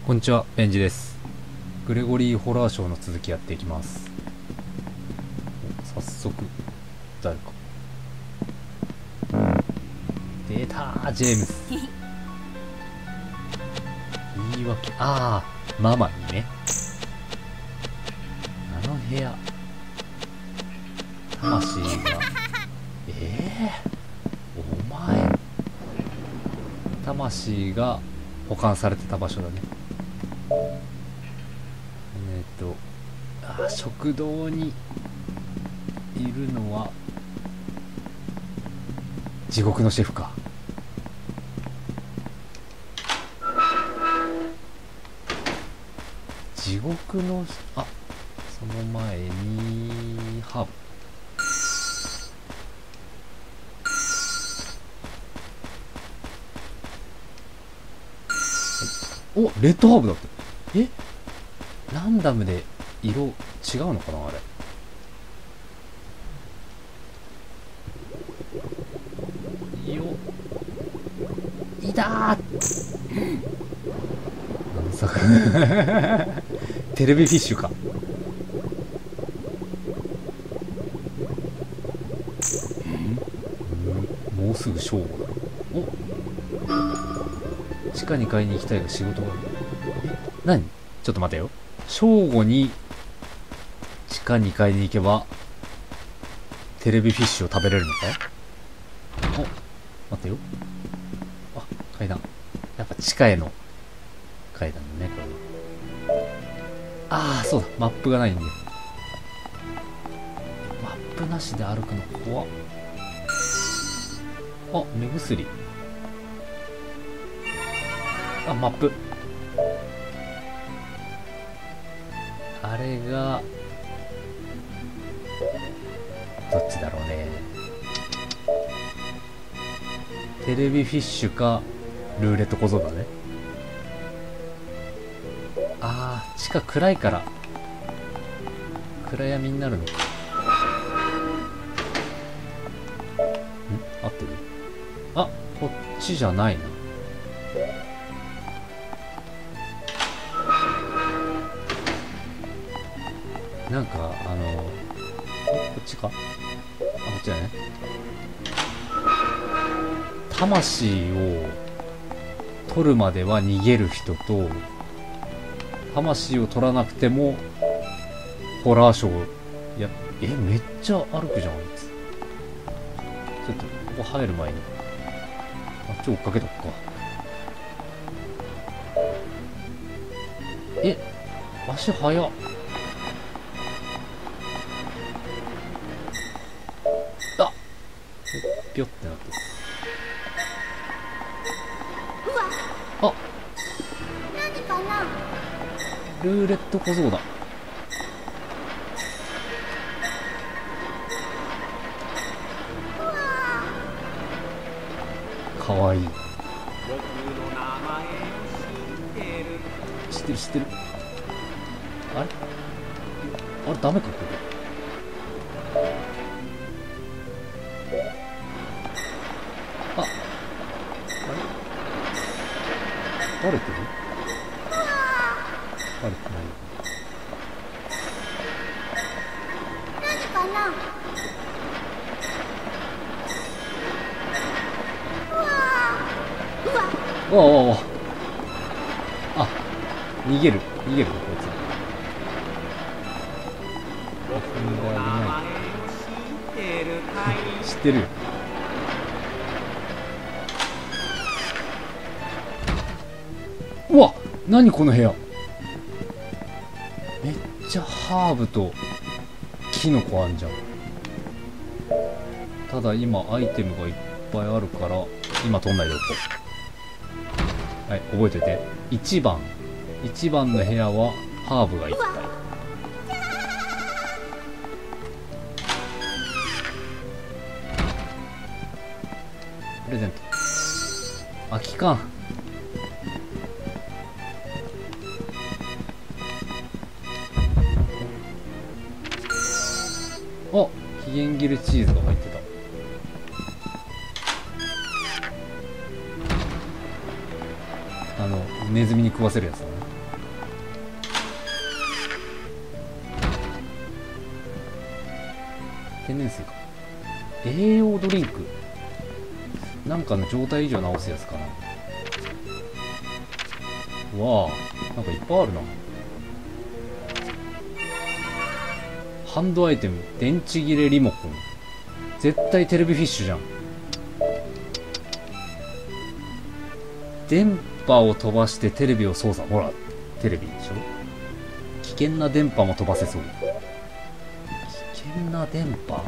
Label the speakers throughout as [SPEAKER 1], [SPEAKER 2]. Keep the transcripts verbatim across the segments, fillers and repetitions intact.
[SPEAKER 1] こんにちは、ベンジです。グレゴリーホラーショーの続きやっていきます。早速、誰か。出たー、ジェームズ。言い訳、あー、ママにね。あの部屋、魂が、えー、お前、魂が保管されてた場所だね。えっとあ、食堂にいるのは地獄のシェフか。地獄の、あ、その前にハーブ、お、レッドハーブだった。え、ランダムで色違うのかな、あれ。よいたー何作テレビフィッシュか。んもうすぐ正午だ。お、地下に買いに行きたいが仕事がある。え、何、ちょっと待てよ。正午に地下に買いに行けばテレビフィッシュを食べれるのか。お、待ってよ。あ、階段。やっぱ地下への階段だね、これは。ああ、そうだ、マップがないんで。マップなしで歩くの怖っ。あ、目薬。あ、マップ。あれがどっちだろうね。テレビフィッシュかルーレット小僧だね。あー、地下暗いから暗闇になるのか。ん、合ってる？あ、こっちじゃないな。なんかあの、こっちか、あ、こっちだね。魂を取るまでは逃げる人と、魂を取らなくてもホラーショーや、え、めっちゃ歩くじゃんあいつ。ちょっとここ入る前にあっち追っかけとくか。え、足速っ。あ、ぴょってなってる。あ、
[SPEAKER 2] 何かな。
[SPEAKER 1] ルーレット小僧だ。かわいい。知ってる知ってる。あれあれダメか、これ。あ、あれバレてる？バレてない。
[SPEAKER 2] 何かな。
[SPEAKER 1] うわうわうわ。あ、逃げる逃げるこいつ。踏んであげない。知ってるよ。うわ、何この部屋。めっちゃハーブとキノコあんじゃん。ただ今アイテムがいっぱいあるから今取んないでおこう。はい、覚えてて。いちばんいちばんの部屋はハーブがいっぱい。プレゼント。空き缶。あ、期限切れチーズが入ってた。あのネズミに食わせるやつだね。 天然水か。栄養ドリンク。なんかの状態異常直すやつかな。うわあ、なんかいっぱいあるな。ハンドアイテム、電池切れリモコン。絶対テレビフィッシュじゃん。電波を飛ばしてテレビを操作。ほら、テレビでしょ。危険な電波も飛ばせそう。危険な電波、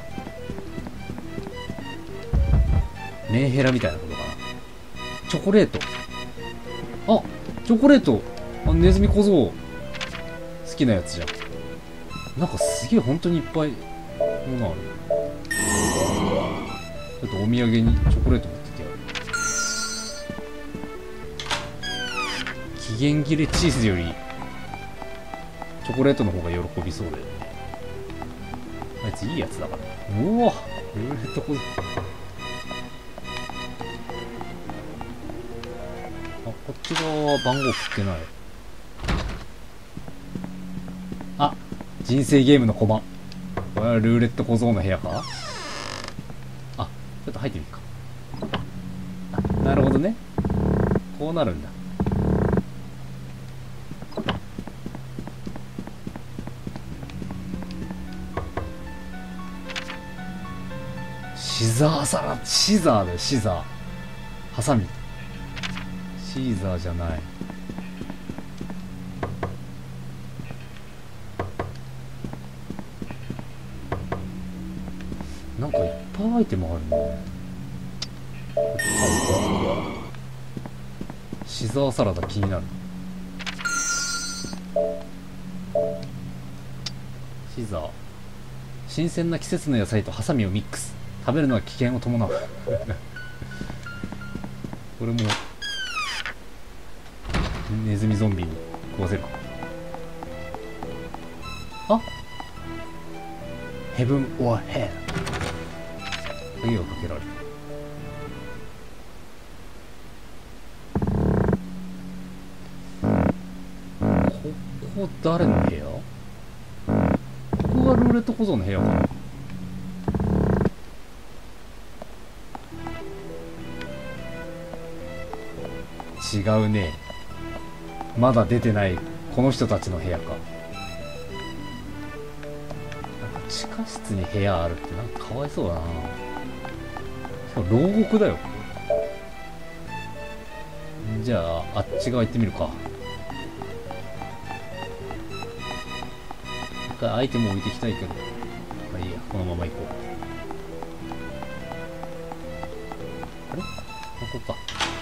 [SPEAKER 1] メンヘラみたいなことかな。チョコレート。あ、チョコレート。あ、ネズミ小僧好きなやつじゃん。なんかすげえ本当にいっぱいものある。ちょっとお土産にチョコレート持っててやる。期限切れチーズよりチョコレートの方が喜びそうだよね。あいついいやつだから。うわ、ルーレット小僧。あ、こっち側は番号振ってない。あ、人生ゲームのコマ。これはルーレット小僧の部屋か。あ、ちょっと入ってみるか。あ、なるほどね。こうなるんだ。シザーサラ、シザーだよ、シザー。ハサミ。シーザーじゃない。なんかいっぱいアイテムあるね。シザーサラダ気になる。シザー。新鮮な季節の野菜とハサミをミックス。食べるのは危険を伴う。これもネズミゾンビに食わせるか。あ、ヘブン・オア・ヘル。鍵がかけられる。ここ誰の部屋？ここがルーレット小僧の部屋かな。違うね。まだ出てないこの人たちの部屋か。なんか地下室に部屋あるってなんかかわいそうだな。しかも牢獄だよ。じゃああっち側行ってみるか。一回アイテム置いていきたいけど、まあいいや、このまま行こう。あれ、ここか。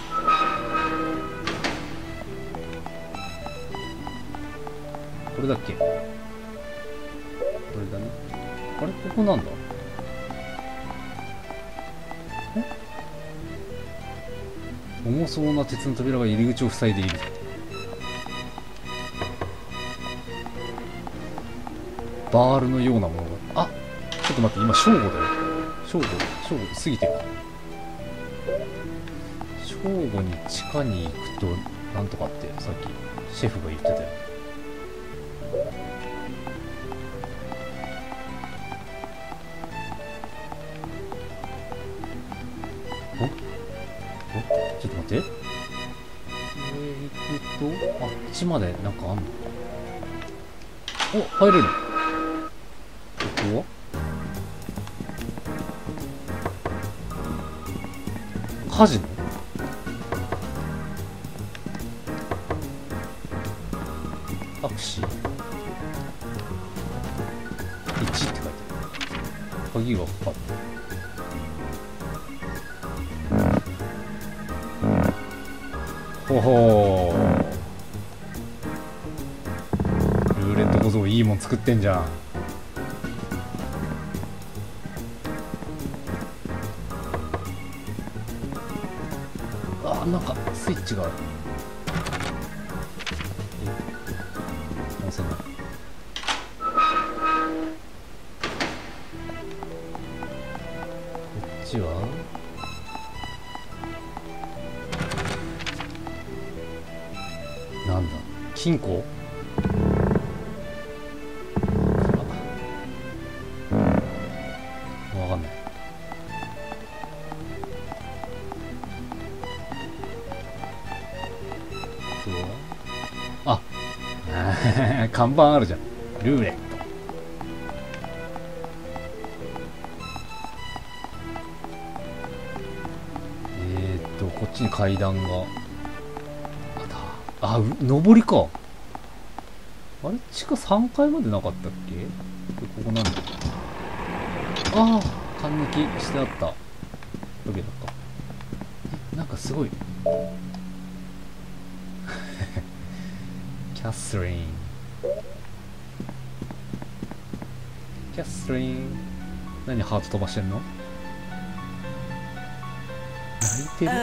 [SPEAKER 1] これだっけ？これだね。あれ、ここなんだ。え？重そうな鉄の扉が入り口を塞いでいる。バールのようなものが。あ、ちょっと待って、今正午だよ。正午、正午過ぎてる。正午に地下に行くとなんとかってさっきシェフが言ってたよ。おお、ちょっと待って。えー、行くとあっちまでなんかあんの。お、入れる。ここはカジノ？タクシーいちって書いてある。鍵がかかってる。ほほー、ルーレット小僧いいもん作ってんじゃん。あ、なんかスイッチがある。押せない。こっちはなんだ、金庫？ とは、あ看板あるじゃん。ルーレット。えーっとこっちに階段があ、上りか。あれ地下さんかいまでなかったっけ。でここなんだ。ああ、勘抜きしてあったわけだった。え、なんかすごいキャスリンキャスリン何ハート飛ばしてんの。泣いてる。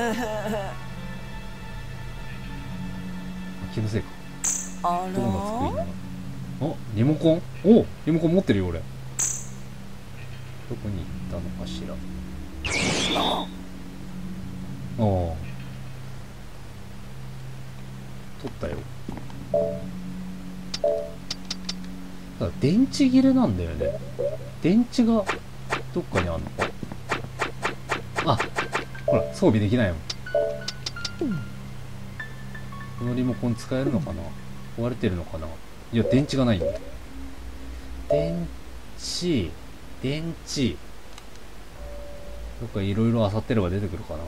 [SPEAKER 1] 気のせいか。ドーナツ食いながら。あ、リモコン。お、リモコン持ってるよ俺。どこに行ったのかしら。ああ、取ったよ。ただ電池切れなんだよね。電池がどっかにあるのか。あ、ほら装備できないもん。このリモコン使えるのかな。壊れてるのかな。いや電池がないんだよ。電池電池どっかいろいろ漁ってれば出てくるかな。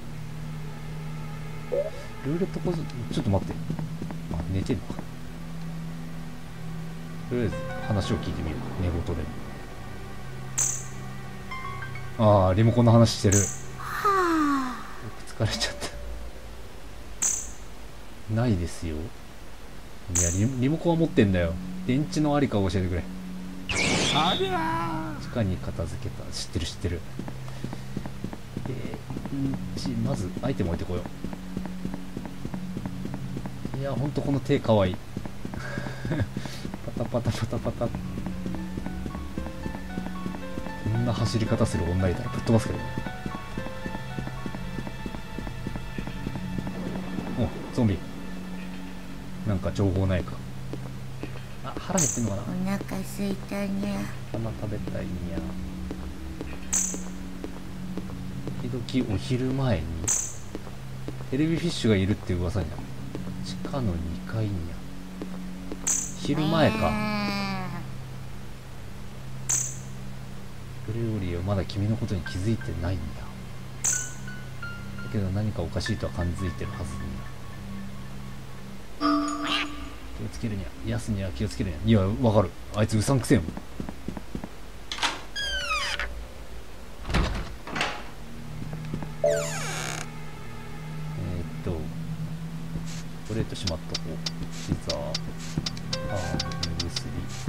[SPEAKER 1] ルーレットポーズ、ちょっと待って。あ、寝てんのか。とりあえず話を聞いてみる。寝言で。ああ、リモコンの話してる。疲れちゃった。ないですよ。いや リ, リモコンは持ってんだよ。電池のありか教えてくれ。地下に片付けた。知ってる知ってる。えー、んまずアイテム置いてこよう。いやほんとこの手かわいいパタパタパタパタ。こんな走り方する女いたらぶっ飛ばすけどね。お、ゾンビなんか情報ないか。あ、腹減ってんのかな。
[SPEAKER 2] お腹すいたね。
[SPEAKER 1] 花食べたいにゃ。時々お昼前にテレビフィッシュがいるって噂にゃ。地下のにかいにゃ。昼前か。グレゴリーはまだ君のことに気づいてないんだ。だけど何かおかしいとは感づいてるはずにゃ。気をつけるにゃ。ヤスには気をつけるにゃ。いや、わかる。あいつうさんくせえもん。えー、っと、これとしまっとこう。シザー、ハーブ、目薬。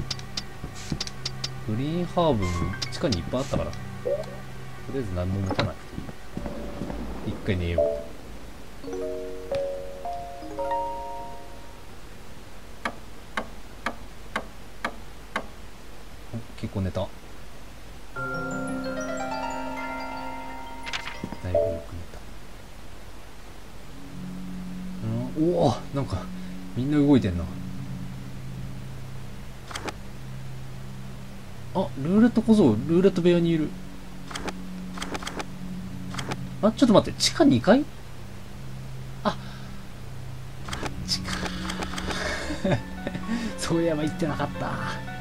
[SPEAKER 1] グリーンハーブも地下にいっぱいあったから、とりあえず何も持たなくていい。一回寝よう。結構寝た。だいぶよく寝た。うん、おお、なんかみんな動いてんな。あ、ルーレット小僧、ルーレット部屋にいる。あ、ちょっと待って、地下にかい。あ、地下そういえば言ってなかった。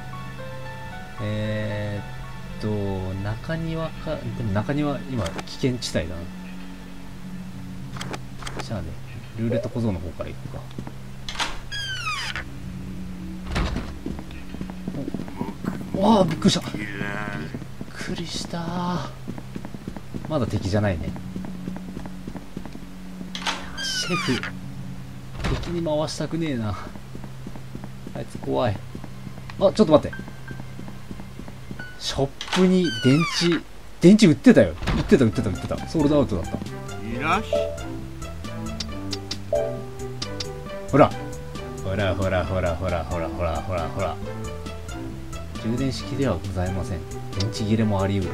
[SPEAKER 1] えーっと中庭か。でも中庭今危険地帯だな。じゃあね、ルーレット小僧の方から行くか。わあ、びっくりした。びっくりした。まだ敵じゃないね。シェフ敵に回したくねえな。あいつ怖い。あ、ちょっと待って。ショップに電池電池売ってたよ。売ってた売ってた売ってた。ソールドアウトだった。ほらほらほらほらほらほらほらほらほら。充電式ではございません。電池切れもあり得る。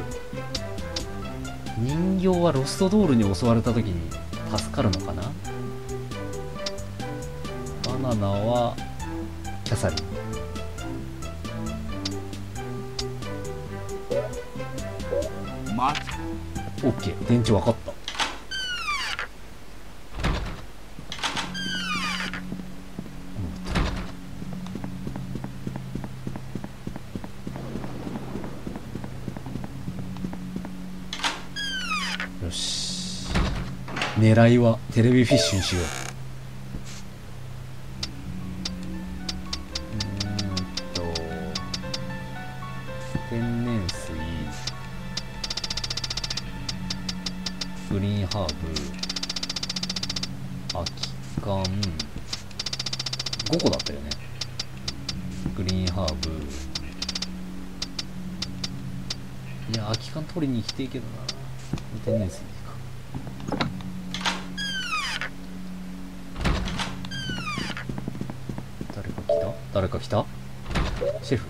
[SPEAKER 1] 人形はロストドールに襲われた時に助かるのかな。バナナはキャサリン。オッケー、電池分かった。 狙いはテレビフィッシュにしよう。うーんと天然水、グリーンハーブ、空き缶ごこだったよね。グリーンハーブ、いや空き缶取りに来ていいけどな。天然水か。誰か来た誰か来たシェフ。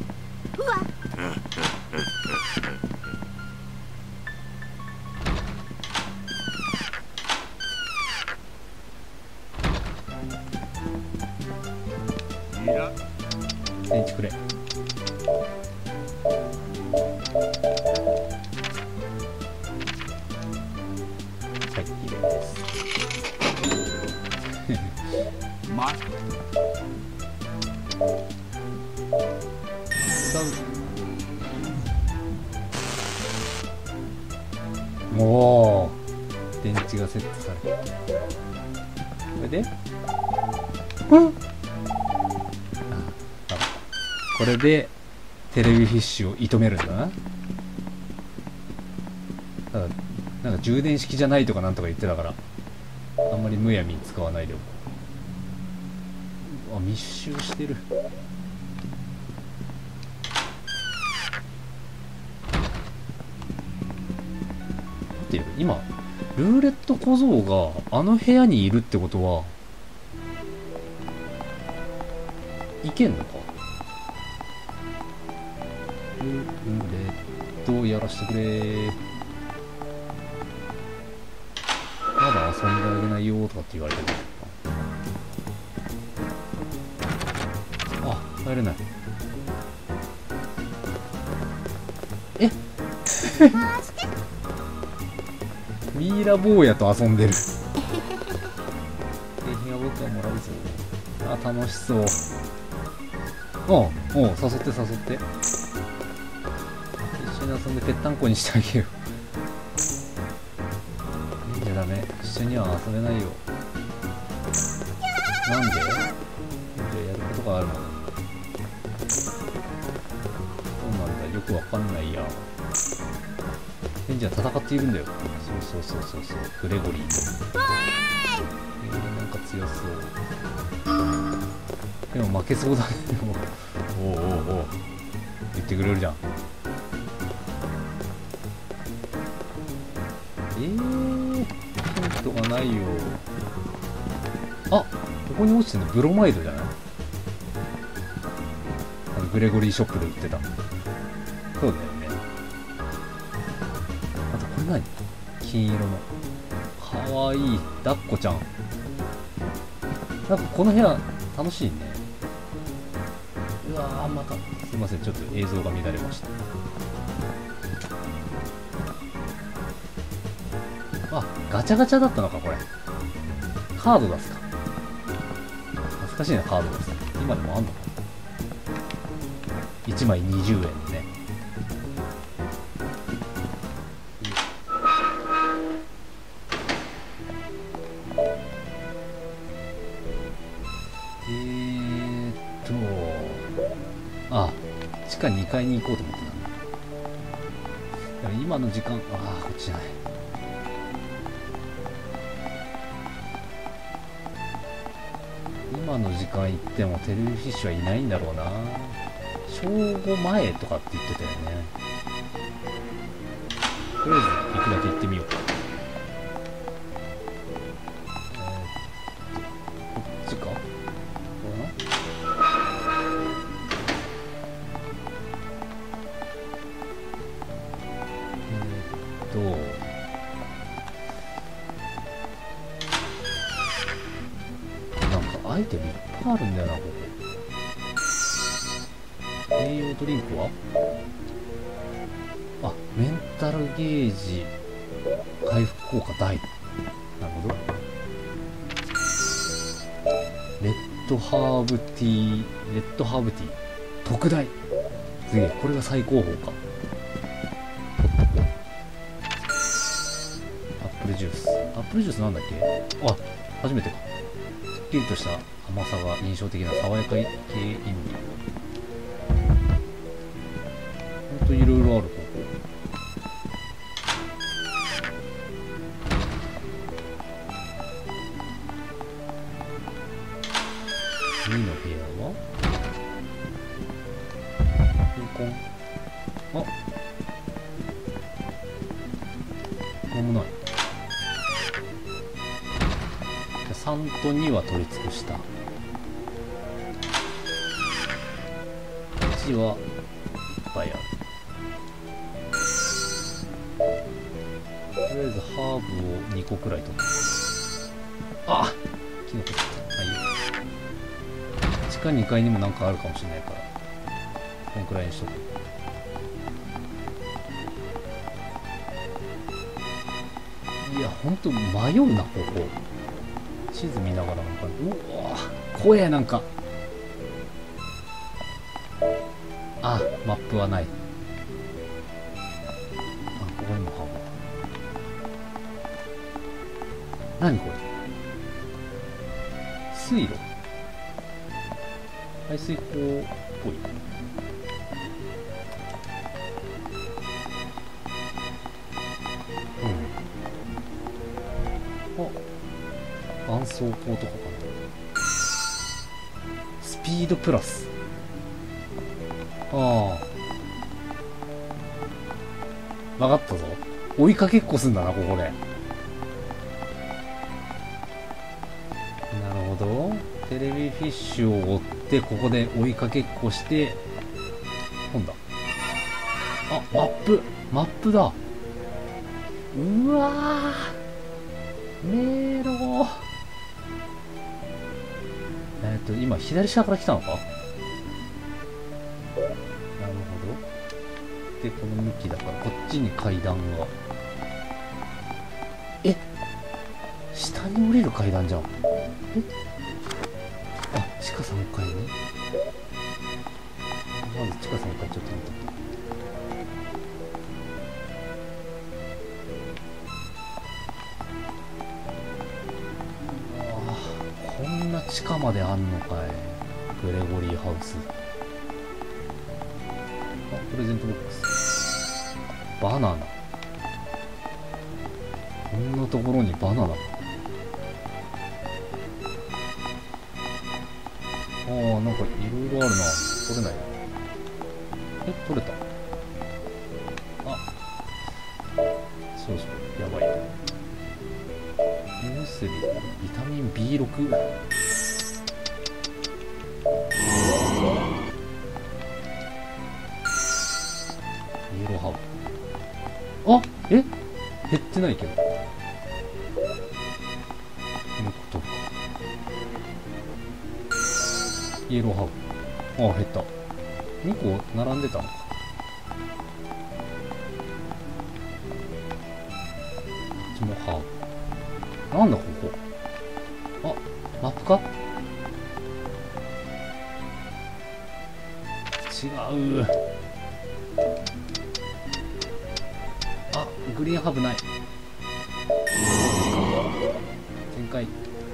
[SPEAKER 1] 電池くれ。はい、いいです。おお、電池がセットされて、これで、うん、あ、これでテレビフィッシュを射止めるんだな。ただなんか充電式じゃないとかなんとか言ってたから、あんまりむやみに使わないでおこう。あ、密集してる。待ってよ、今ルーレット小僧があの部屋にいるってことは、いけんのか。ルーレットやらしてくれ。まだ遊んであげないよとかって言われてる。あ、入れない。えミイラ坊やと遊んでる。景品は僕はもらうぞ。あ、楽しそう。おうおう、誘って誘って。一緒に遊んでぺったんこにしてあげよう。いいんじゃダメ。一緒には遊べないよ。なんで？じゃあやることがあるの？そうなんだ、よくわかんないや。レンジは戦っているんだよ。そうそうそうそうそう、グレゴリー。えー、なんか強そう。でも負けそうだね。おうおうおう、言ってくれるじゃん。えー、ヒントがないよ。あ、ここに落ちてるのブロマイドじゃない？あのグレゴリーショップで売ってた。そうだよね。あとこれ何？金色のかわいい抱っこちゃん。なんかこの部屋楽しいね。うわー、またすいません、ちょっと映像が乱れました。あ、ガチャガチャだったのかこれ。カード出すか。懐かしいな、カード出す。今でもあんのか。いちまいにじゅうえんでね。えーっとあ、地下にかいに行こうと思ってた。でも今の時間、ああ、こっちじゃない。今の時間行ってもテレビフィッシュはいないんだろうな。正午前とかって言ってたよね。とりあえず行くだけ行ってみようか。えー、こっちか。これな。えーっとアイテムいっぱいあるんだよな、ここ。栄養ドリンクは、あ、メンタルゲージ回復効果大。なるほど。レッドハーブティー、レッドハーブティー特大。すげえ、これが最高峰か。アップルジュース、アアップルジュースなんだっけ。あ、初めてか。すっきりとした甘さが印象的な爽やか系インディ。ほんといろいろある、ここ。次の部屋はコンコン。あ、なんもない。さんとには取り尽くした。いちはいっぱいある。とりあえずハーブをにこくらい取って。あ、キノコ取った。まあいいよ。地下にかいにもなんかあるかもしれないからこんくらいにしとく。いやほんと迷うな、ここ。地図見ながらなんか、うわ怖え。なんかあ、マップはない。あ、ここにもハーブ。何これ、水路、排水溝っぽい。うん。あ、絆創膏とかかな。スピードプラス。ああ。わかったぞ。追いかけっこすんだな、ここで。なるほど。テレビフィッシュを追ってここで追いかけっこして本だ。あ、マップマップだ。うわー、迷路。えっと今左下から来たのか。なるほど。でこの向きだからこっちに階段が。え、下に降りる階段じゃん。え、あ、地下さんかいね。まず地下さんかいちょっと見て。ああ、こんな地下まであんのかい。グレゴリーハウス。あ、プレゼントボックス。バナナ。こんなところにバナナ。ああ、なんかいろいろあるな。取れない。え、取れた。あ、そうそう、やばい。目薬、ビタミン ビーろく。イエローハーブ。あ、え、減ってないけど。このことか。イエローハーブ。ああ、減った。にこ並んでたのか。こっちもハーブ。なんだここ。あ、マップか。違う。あ、グリーンハーブない。全開。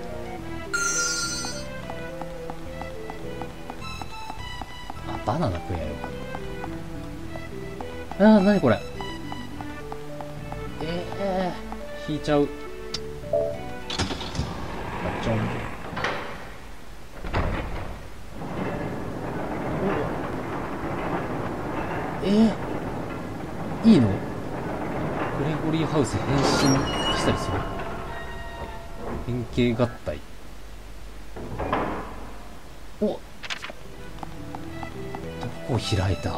[SPEAKER 1] あ、バナナ食えやろうか。あー、なにこれ。ええー、引いちゃう。ガチョン。えー、いいの？グレゴリーハウス変身したりする？変形合体。お、どこ開いた？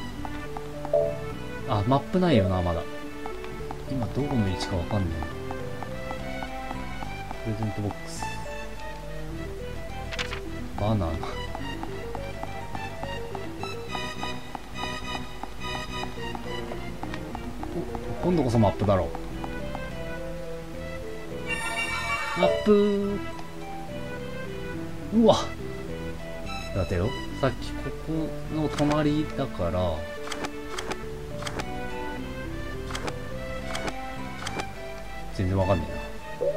[SPEAKER 1] あ、マップないよな、まだ。今どこの位置かわかんない。プレゼントボックス。バナナ。お、今度こそマップだろう。マップー。うわ、だってよ、さっきここの隣だから全然わかんねえな。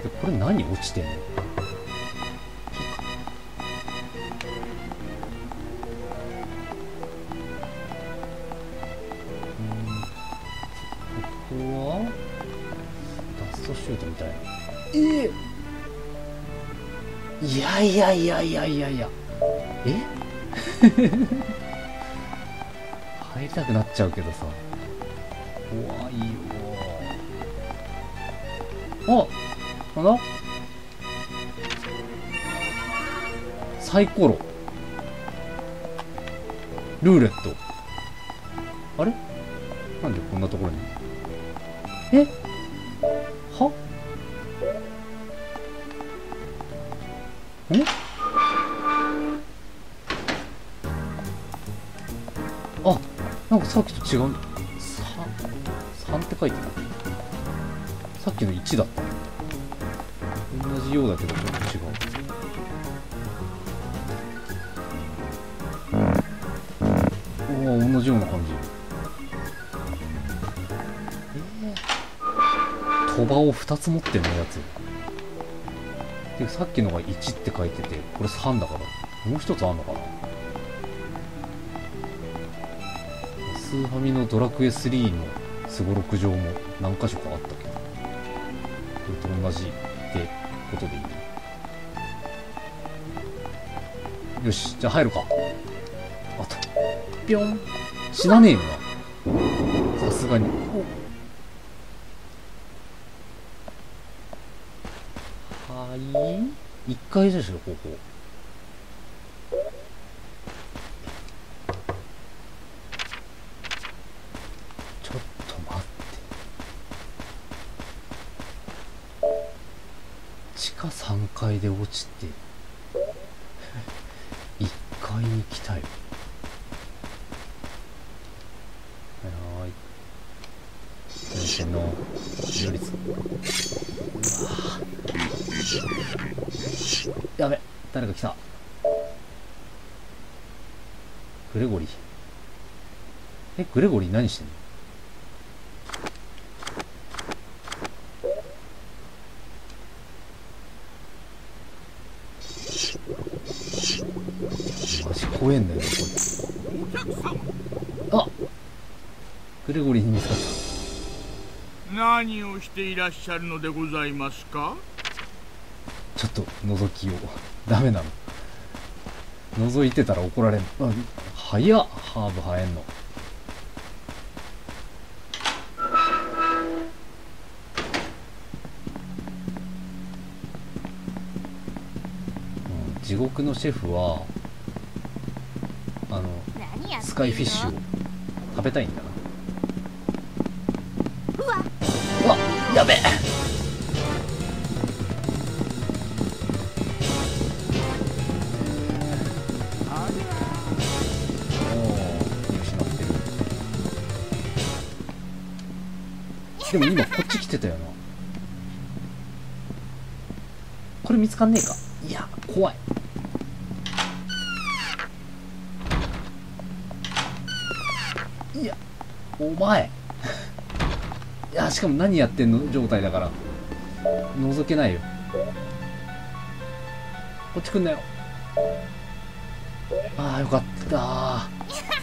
[SPEAKER 1] でこれ何落ちてんの？ここはダストシュートみたいな。えー、いやいやいやいやいやいや、え入りたくなっちゃうけどさ、怖いよ。あ、なんだ？サイコロルーレット。あれ、なんでこんなところに。えはんあ、なんかさっきと違う。さんって書いてる。さっきのいちだった。同じようだけどちょっと違う。おお、同じような感じ。えー、鳥羽をふたつ持ってるのやつで、さっきのがいちって書いてて、これさんだからもう一つあんのかな。スーファミのドラクエスリーのすごろく場も何箇所かあったけど、これと同じってことでいい。よし、じゃあ入るか。あとぴょん。死なねえよな、さすがに。はいいっかいでしょ、ここ。ちょっと待って、地下さんかいで落ちていっかいに来たよ。はい、先生の両立。うわやべ、誰か来た。グレゴリー。え、グレゴリー何してんの？マジ怖えんだよね、これ。あ、グレゴリーに見つかった。
[SPEAKER 3] 何をしていらっしゃるのでございますか？
[SPEAKER 1] ちょっと覗きを。ダメなの？覗いてたら怒られん。あ、早っ、ハーブ生えんの。うん、地獄のシェフはあのスカイフィッシュを食べたいんだな。うわ、うわ、やべえ。でも今こっち来てたよな。これ見つかんねえか。いや怖い。いやお前いやしかも何やってんの状態だから覗けないよ。こっち来んなよ。ああよかったー。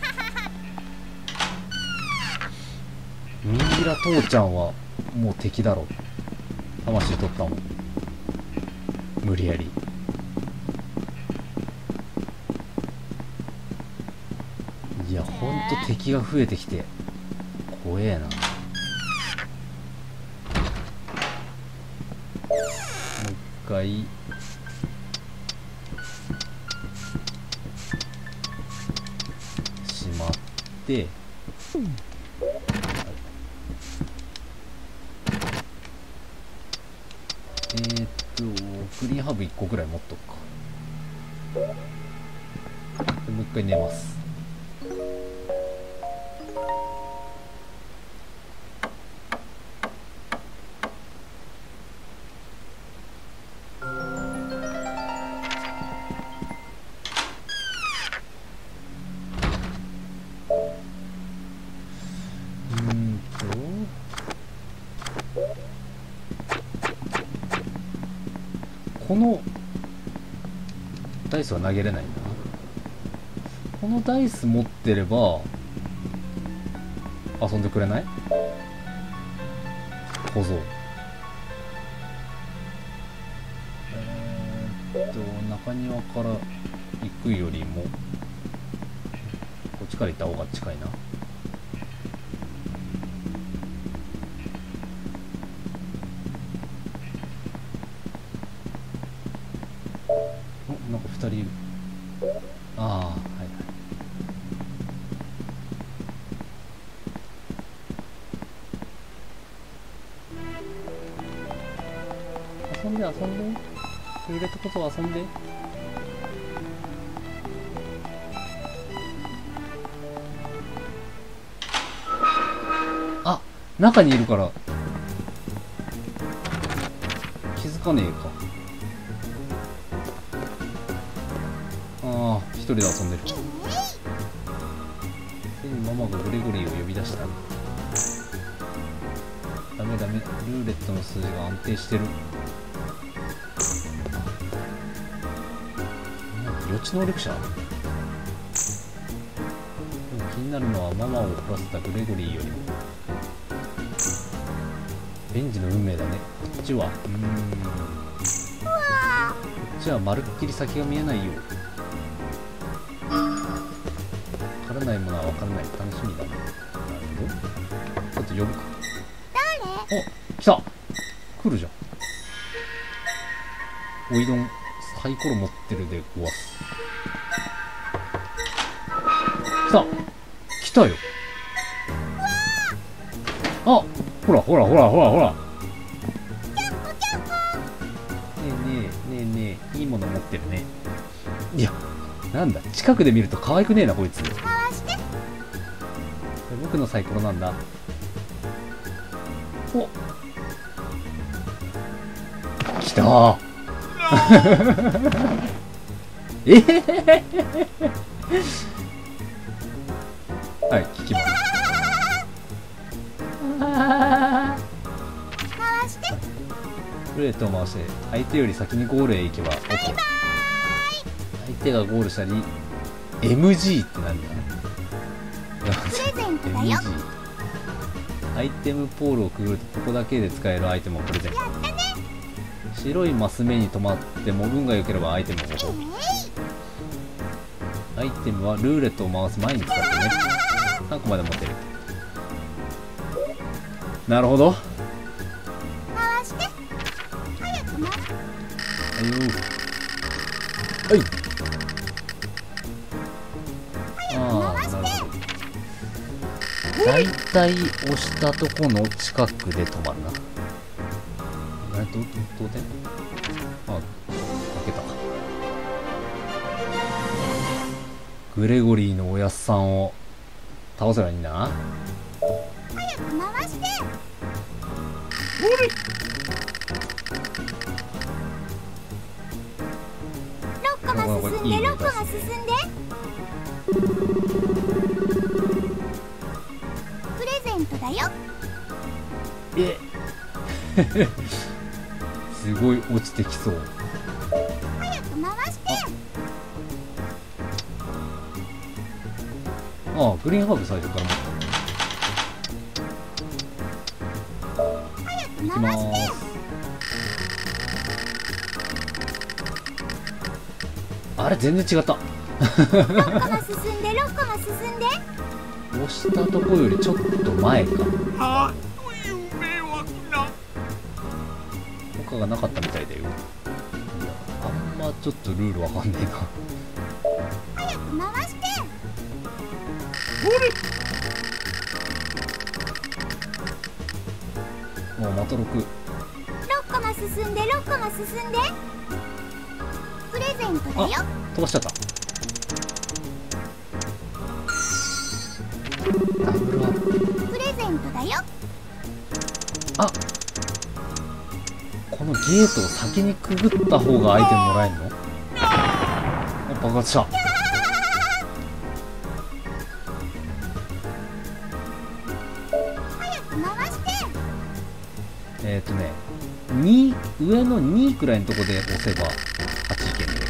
[SPEAKER 1] ミイラ父ちゃんはもう敵だろ。魂取ったもん無理やり。いやほんと敵が増えてきて怖えな。もう一回しまって、えーっとグリーンハーブいっこぐらい持っとくか。でもう一回寝ます。 このダイスは投げれないんだな。このダイス持ってれば遊んでくれない？小僧。えーっと中庭から行くよりもこっちから行った方が近いな。お、なんかふたりいる。ああ、はいはい。遊んで遊んで、ルーレットこそ遊んで。あ、中にいるから気づかねえか。ああ、一人で遊んでる。ついにママがグレゴリーを呼び出した。ダメダメ、ルーレットの数字が安定してる。予知能力者？でも気になるのはママを怒らせたグレゴリーよりもベンジの運命だね。こっちはうーんこっちはまるっきり先が見えないよ。わからないものはわからない。楽しみだね。なるほど。ちょっと呼ぶか。誰？お、来た。来るじゃん。おいどんサイコロ持ってるでごわす。来た来たよ。あ、ほらほらほらほらほら。ねえねえねえねえ、いいもの持ってるね。いや、なんだ、近くで見ると可愛くねえなこいつ。僕のサイコロなんだ。お、来たー。えへへへはい、聞きます。ルーレットを回して相手より先にゴールへ行けば OK。 相手がゴールしたり エムジー ってなんだ。エムジー アイテムポールをくぐるとここだけで使えるアイテムをプレゼント。白いマス目に止まっても運が良ければアイテムをご褒美。アイテムはルーレットを回す前に使ってね。さんこまで持てる。なるほど。
[SPEAKER 2] 回して早く回す。
[SPEAKER 1] はいよー。はい。ああ、なるほど。だいたい押したとこの近くで止まるな。え、ど、ど、どうで？あ、開けたか。グレゴリーのおやっさんを倒せばいいんだな。
[SPEAKER 2] 早く回して。ろっこが進んで、ろっこが進んで。プレゼントだよ。
[SPEAKER 1] えすごい落ちてきそう。
[SPEAKER 2] 早く回して。
[SPEAKER 1] ああ、グリーンハーブ最初から持ってた。
[SPEAKER 2] 早く
[SPEAKER 1] いきま
[SPEAKER 2] 回して。
[SPEAKER 1] ーす。あれ全然違った。
[SPEAKER 2] ろっこが進んで、ろっこが進んで。
[SPEAKER 1] 押したとこよりちょっと前か。
[SPEAKER 3] なんという迷惑な。
[SPEAKER 1] 他がなかったみたいだよ。いや、あんまちょっとルールわかんねえな。
[SPEAKER 2] 早く回して。
[SPEAKER 1] もうまたろく。
[SPEAKER 2] ろっこが進んで、ろっこが進んで。プレゼントだよ。
[SPEAKER 1] 飛ばしちゃった。ダブルアップ。
[SPEAKER 2] プレゼントだよ。
[SPEAKER 1] あ、このゲートを先にくぐった方がアイテムもらえるの？あ、爆発した。
[SPEAKER 2] 早く回して。
[SPEAKER 1] えっとね、 に上のにくらいのとこで押せばはちいけんね。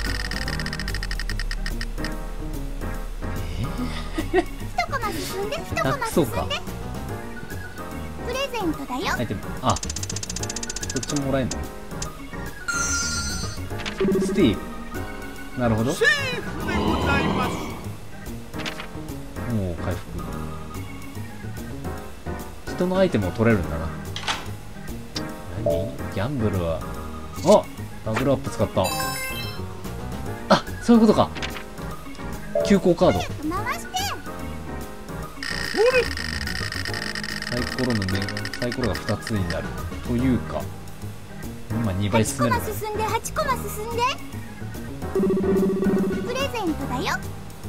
[SPEAKER 2] 一コマ進んで一コマ進んで。プレゼントだよ。
[SPEAKER 1] アイテム、あ、どっちももらえんの。スティール、なるほど。
[SPEAKER 3] セーフでございます。
[SPEAKER 1] もう回復。人のアイテムを取れるんだな。何ギャンブルは、あ、ダブルアップ使った。あ、そういうことか。急行カード。
[SPEAKER 2] 回して。
[SPEAKER 1] サイコロの目、サイコロがふたつになるというか、今にばい進める
[SPEAKER 2] はちコマ進んではちコマ進んで。プレゼントだよ。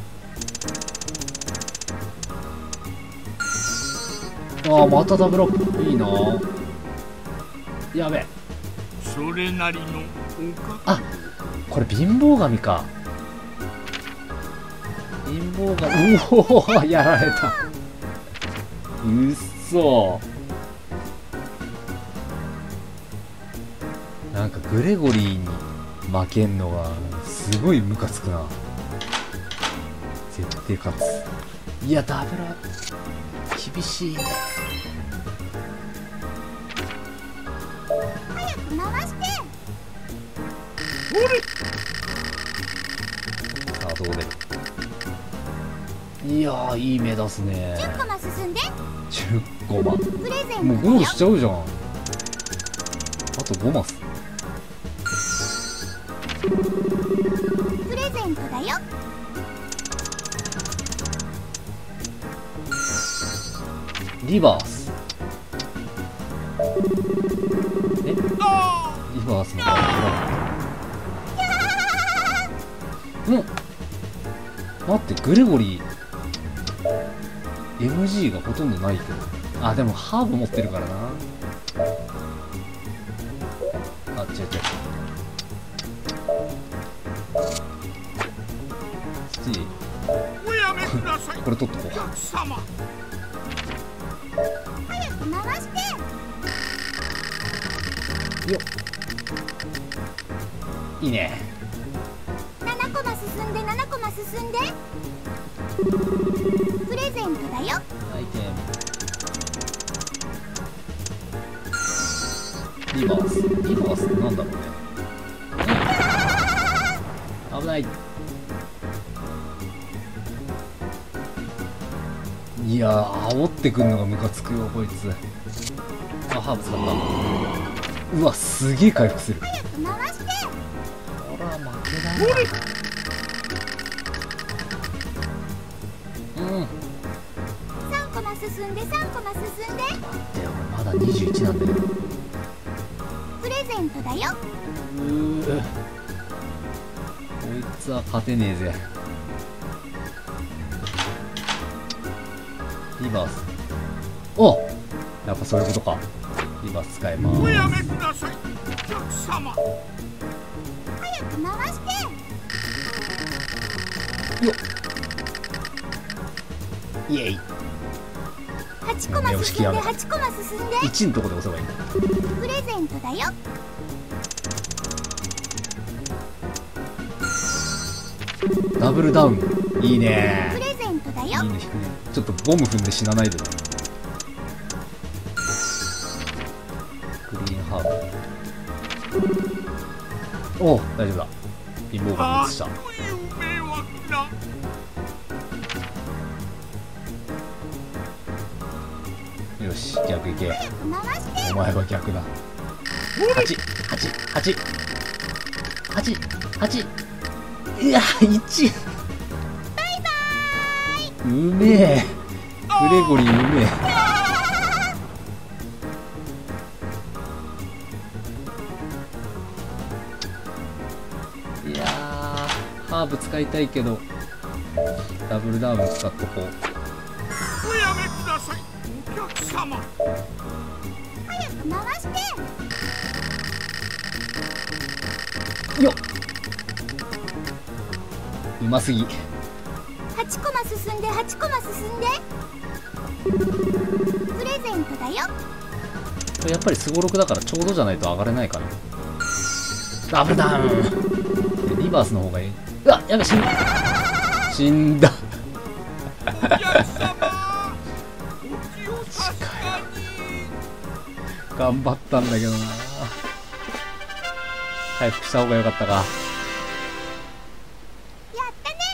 [SPEAKER 1] ああ、またダブルアップ。いいな。やべえ。
[SPEAKER 3] それなりのおか
[SPEAKER 1] あ、これ貧乏神か。貧乏神、うお、やられた。うっそ。なんかグレゴリーに負けんのがすごいムカつくな。絶対勝つ。いや、ダブルアップ厳しい。
[SPEAKER 2] 早く回して。
[SPEAKER 1] さあ、どう出る。いやー、いい目出すね。
[SPEAKER 2] じゅっコマ進んで。
[SPEAKER 1] じゅっコマ。
[SPEAKER 2] プレゼントだよ。
[SPEAKER 1] もうゴールしちゃうじゃん。あとごマス。
[SPEAKER 2] プレゼントだよ。
[SPEAKER 1] リバース。え、リバースのカード。うん。待って、グレゴリー エムジー がほとんどないけど。あ、でもハーブ持ってるからな。あ、違う違う。スティ
[SPEAKER 3] おやめください。
[SPEAKER 1] これ取っとこ
[SPEAKER 3] お客様。
[SPEAKER 2] 早く回して。
[SPEAKER 1] う。よっ。いいね。
[SPEAKER 2] ななコマ進んでななコマ進んで。プレゼントだよ。
[SPEAKER 1] アイテム。リバース。リバースってなんだろうね。危ない。いやー、煽ってくんのがムカつくよ、こいつ。あ、ハーブ使った。うわ、すげえ回復する。
[SPEAKER 2] 早く回して。
[SPEAKER 1] ほら、負けだな。うん。
[SPEAKER 2] さんコマ進んでさんコマ進んで。
[SPEAKER 1] 待ってよ、まだにじゅういちなんだよ。
[SPEAKER 2] プレゼントだよ。
[SPEAKER 1] うー、こいつは勝てねえぜ。リバース。お、やっぱそういうことか。リバース使えます。
[SPEAKER 3] おやめください。お客様。
[SPEAKER 2] 早く回して。
[SPEAKER 1] よっ、イエイ。
[SPEAKER 2] はちコマ進んではちコマ進んで。
[SPEAKER 1] いちのとこで押せばいいんだ。
[SPEAKER 2] プレゼントだよ。
[SPEAKER 1] ダブルダウン、いい
[SPEAKER 2] プ
[SPEAKER 1] ね。
[SPEAKER 2] レゼントだよ。
[SPEAKER 1] いいね、低いね。ちょっとボム踏んで死なないでね。グリーンハーブ。おお、大丈夫だ。貧乏神移した。
[SPEAKER 3] という迷惑な。
[SPEAKER 1] よし、逆行け。
[SPEAKER 2] 早く回して。
[SPEAKER 1] お前は逆だ。はち、はち、はち、はち、はち。いや、いち。
[SPEAKER 2] バイバ
[SPEAKER 1] うめえ。グレゴリーうめえ。いやー、ハーブ使いたいけどダブルダウン使っとこう。
[SPEAKER 3] おやめください。お客様。
[SPEAKER 2] ーイ。早く回して。
[SPEAKER 1] よっ、うますぎ。
[SPEAKER 2] はちコマ進んではちコマ進んで。プレゼントだよ。
[SPEAKER 1] これやっぱりすごろくだからちょうどじゃないと上がれないかな。ダブルダウン。リバースの方がいい。うわ、やべ、死んだ。死んだ。頑張ったんだけどな。回復した方が良かったか。
[SPEAKER 2] やったね。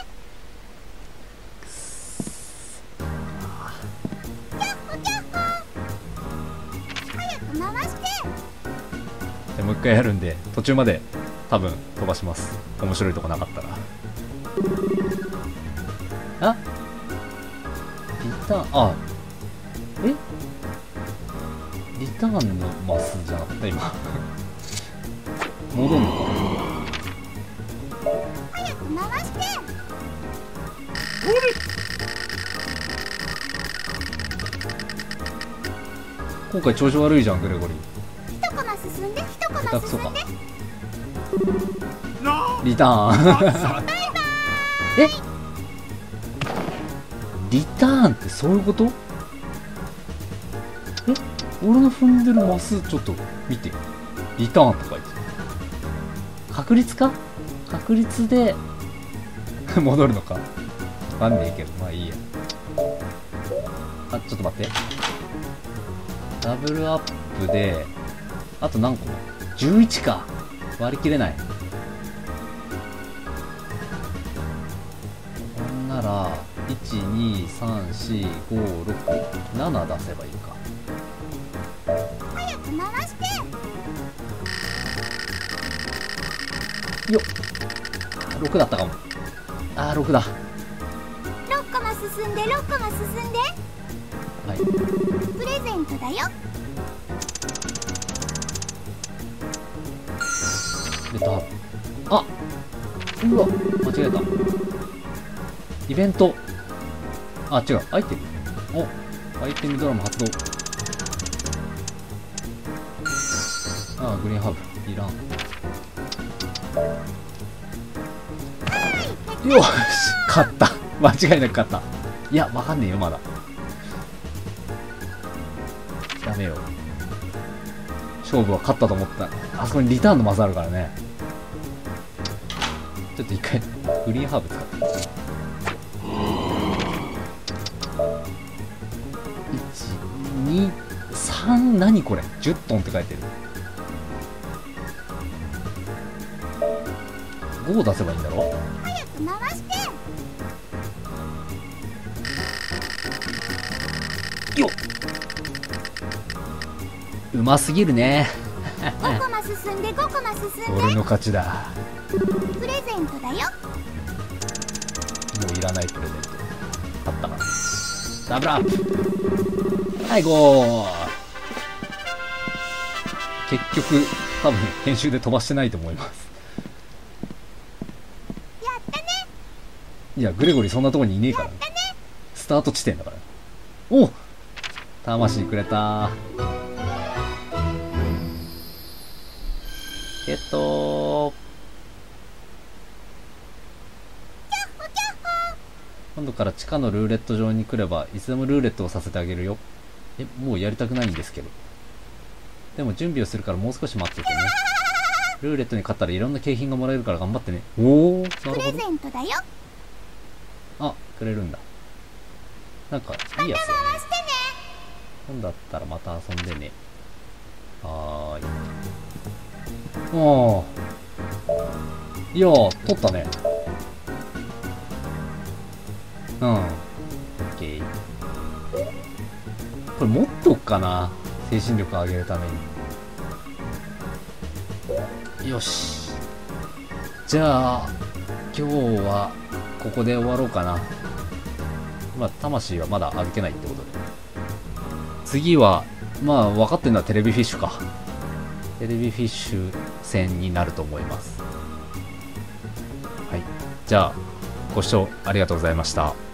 [SPEAKER 2] キャッホキャッホ。早く回して。
[SPEAKER 1] でもう一回やるんで途中まで多分飛ばします。面白いとこなかったら。あ、リターン、あ、えリターンのマスじゃなかった今。戻るのか。
[SPEAKER 2] 早く回して。
[SPEAKER 1] 今回調子悪いじゃんグレゴリー。
[SPEAKER 2] 一コマ進んで、一コマ
[SPEAKER 1] 下手くそか。
[SPEAKER 2] 進んで。
[SPEAKER 1] リターン。え、リターンってそういうこと？え、俺の踏んでるマスちょっと見て。リターンって書いてる。確率か？確率で戻るのかわかんねえけど、まあいいや。あ、ちょっと待って。ダブルアップで、あと何個？じゅういちか。割り切れない。ほんなら、いち、に、さん、よん、ご、ろく、なな出せばいいか。
[SPEAKER 2] 早く回して。
[SPEAKER 1] よっ。ろくだったかも。あー、ろくだ。
[SPEAKER 2] ろっコマ進んで、ろっコマ進んで。
[SPEAKER 1] はい。
[SPEAKER 2] プレゼントだよ。
[SPEAKER 1] 出た。あ、うわ、間違えた。イベント。あ、違う、アイテム。お、アイテムドラム発動。ああ、グリーンハーブいらん。よし、勝った。間違いなく勝った。いや、わかんねえよまだ。やめよう。勝負は勝ったと思った。あそこにリターンのマスあるからね。ちょっと一回グリーンハーブ使って。いち、に、さん、何これじゅっトンって書いてる。ごを出せばいいんだろ。
[SPEAKER 2] 早く回して。
[SPEAKER 1] よっ、うますぎるね。
[SPEAKER 2] ごコマ進んで、ごコマ進んで。
[SPEAKER 1] 俺の勝ちだ。
[SPEAKER 2] プレゼントだよ。
[SPEAKER 1] もういらないプレゼント。勝ったからダブルアップ。はい、ゴー。結局多分編集で飛ばしてないと思います。
[SPEAKER 2] やったね。
[SPEAKER 1] いやグレゴリーそんなとこにいねえからね。スタート地点だから。お、魂くれた。えっと今度から地下のルーレット場に来ればいつでもルーレットをさせてあげるよ。え、もうやりたくないんですけど。でも準備をするからもう少し待っててね。ルーレットに勝ったらいろんな景品がもらえるから頑張ってね。おお、なるほど。
[SPEAKER 2] プレゼントだよ。
[SPEAKER 1] あ、くれるんだ。なんかいいやつだね。今度だったらまた遊んでね。はーい。おー。いやー、取ったね。うん。オッケー。これ持っとくかな。精神力上げるために。よし。じゃあ、今日はここで終わろうかな。まあ、魂はまだ預けないってことで。次は、まあ、分かってるのはテレビフィッシュか。テレビフィッシュ戦になると思います。はい。じゃあ、ご視聴ありがとうございました。